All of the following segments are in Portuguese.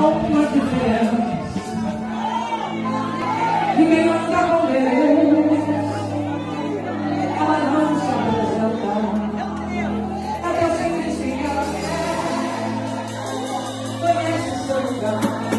uma diferença. Ninguém anda com Deus, ela não se apresenta. A Deus sempre se conhece o seu lugar.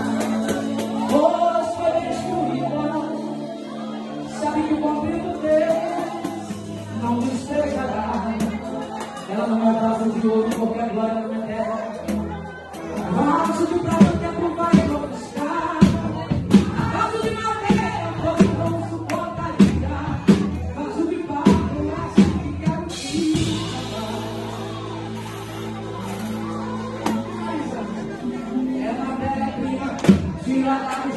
Pois foi destruída, sabe que o convite de Deus não despegará. Ela não é vaso de ouro, porque a glória não é dela. Vaso de prata o tempo vai conquistar. Vaso de madeira o povo não suportaria. Vaso de barro é assim que quero te amar. É matéria-prima, tira lá do